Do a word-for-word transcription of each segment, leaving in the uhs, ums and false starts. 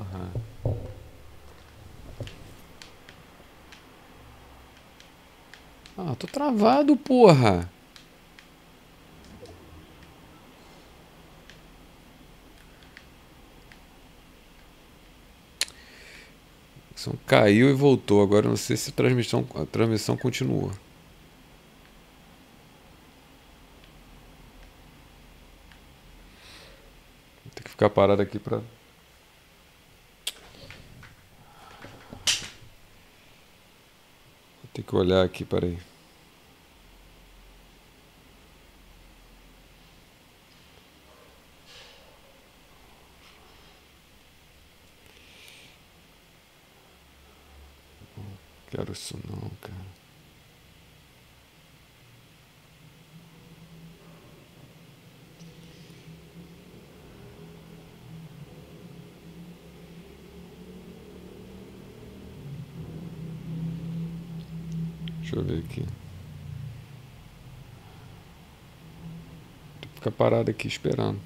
Aham. Ah, tô travado, porra. Só caiu e voltou. Agora eu não sei se a transmissão, a transmissão continua. Vou ter que ficar parado aqui pra. Vou ter que olhar aqui, peraí. Quero isso não, cara. Deixa eu ver aqui. Tem que ficar parado aqui esperando.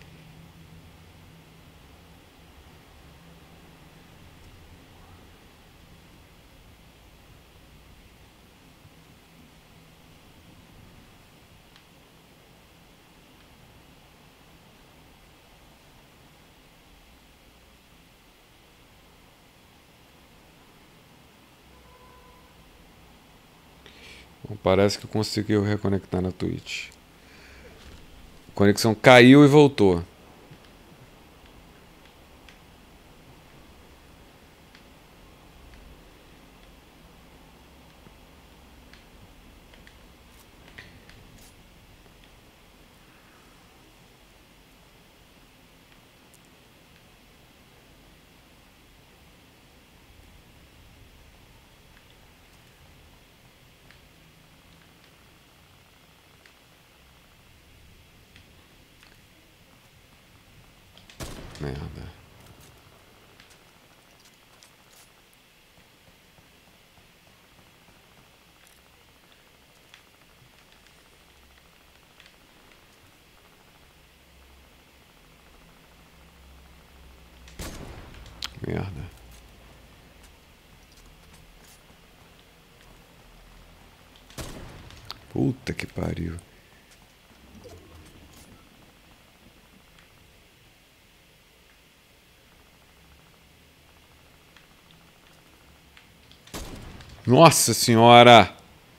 Bom, parece que conseguiu reconectar na Twitch. A conexão caiu e voltou. Merda. Merda. Puta que pariu. Nossa senhora!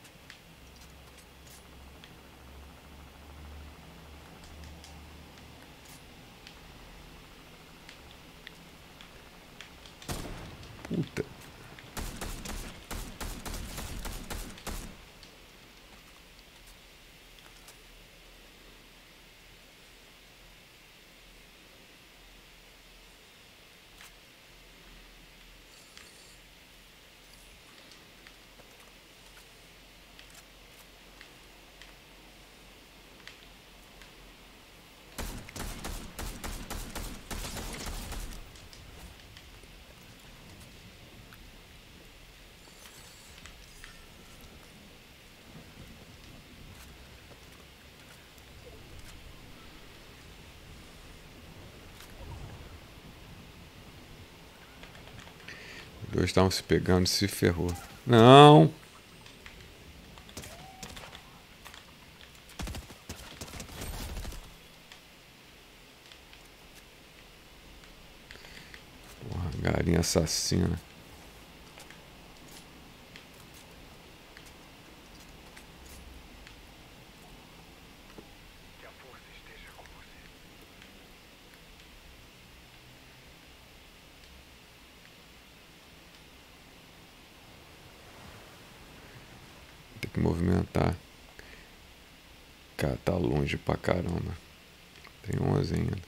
Puta. Os dois estavam se pegando, se ferrou. Não! Porra, galinha assassina. Tem que movimentar. Cara, tá longe pra caramba. Tem onze ainda.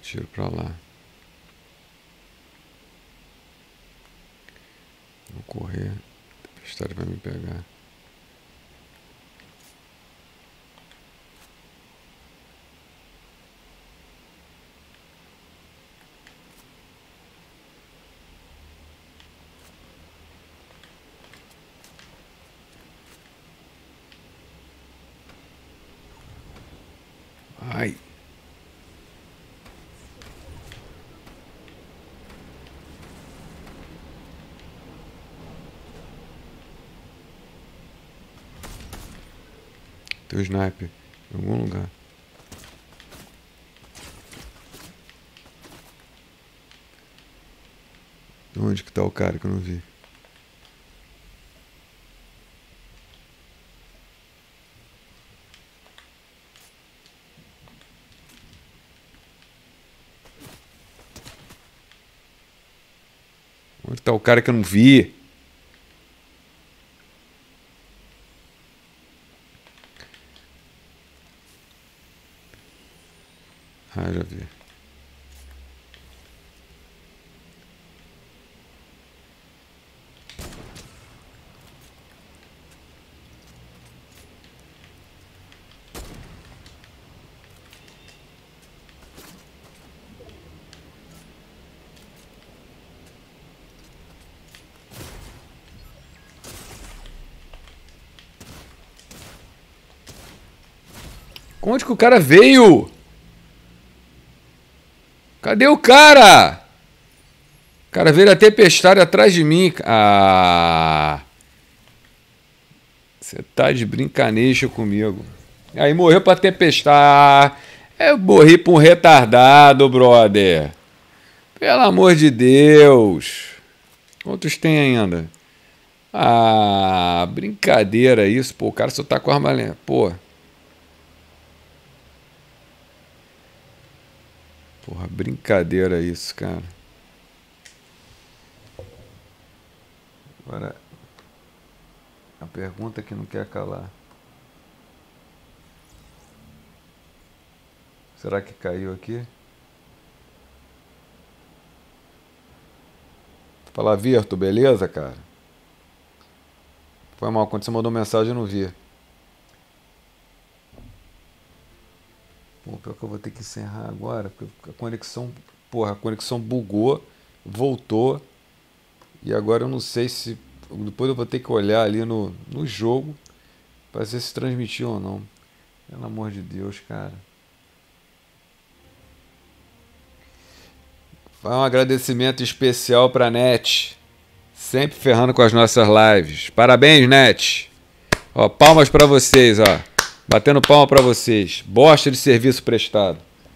tiro pra lá. Vou correr. A tempestade vai me pegar. Ai. Tem um sniper em algum lugar. Onde que tá o cara que eu não vi? Onde tá o cara que eu não vi? Ah, já vi. Onde que o cara veio? Cadê o cara? O cara veio a tempestade atrás de mim. Ah. Você tá de brincadeira comigo. Aí morreu pra tempestade. Eu morri pra um retardado, brother. Pelo amor de Deus. Quantos tem ainda? Ah, brincadeira isso. Pô, o cara só tá com arma lenta. Pô. Porra, brincadeira isso, cara. Agora, a pergunta que não quer calar. Será que caiu aqui? Fala, Virto, beleza, cara? Foi mal, quando você mandou mensagem eu não vi. Pô, pior que eu vou ter que encerrar agora, porque a conexão, porra, a conexão bugou, voltou, e agora eu não sei se, depois eu vou ter que olhar ali no, no jogo, para ver se transmitiu ou não. Pelo amor de Deus, cara. Vai um agradecimento especial pra Net, sempre ferrando com as nossas lives. Parabéns, Net. Ó, palmas pra vocês, ó. Batendo palma pra vocês. Bosta de serviço prestado.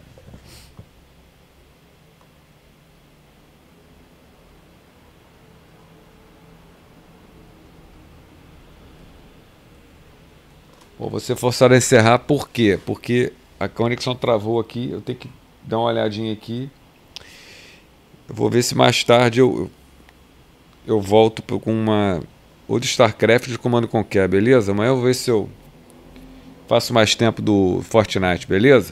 Vou você forçado a encerrar, por quê? Porque a conexão travou aqui, eu tenho que dar uma olhadinha aqui. Eu vou ver se mais tarde eu, eu volto com uma outro StarCraft de Command and Conquer, beleza? Amanhã eu vou ver se eu faço mais tempo do Fortnite, beleza?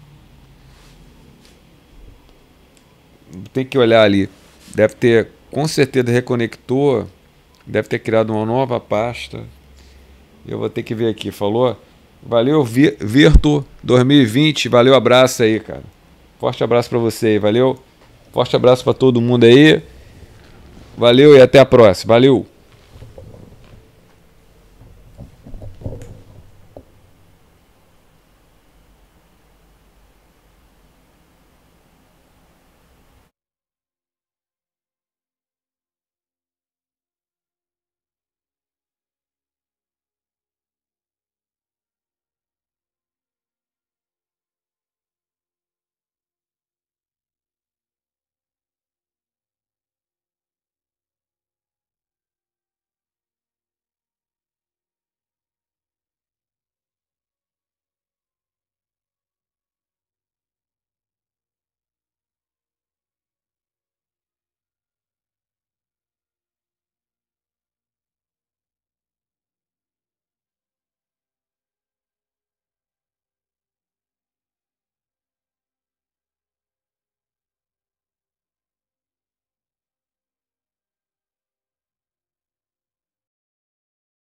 Tem que olhar ali. Deve ter, com certeza reconectou, deve ter criado uma nova pasta. Eu vou ter que ver aqui, falou? Valeu, Virtu dois mil e vinte, valeu, abraço aí, cara. Forte abraço pra você aí, valeu? Forte abraço pra todo mundo aí. Valeu e até a próxima, valeu!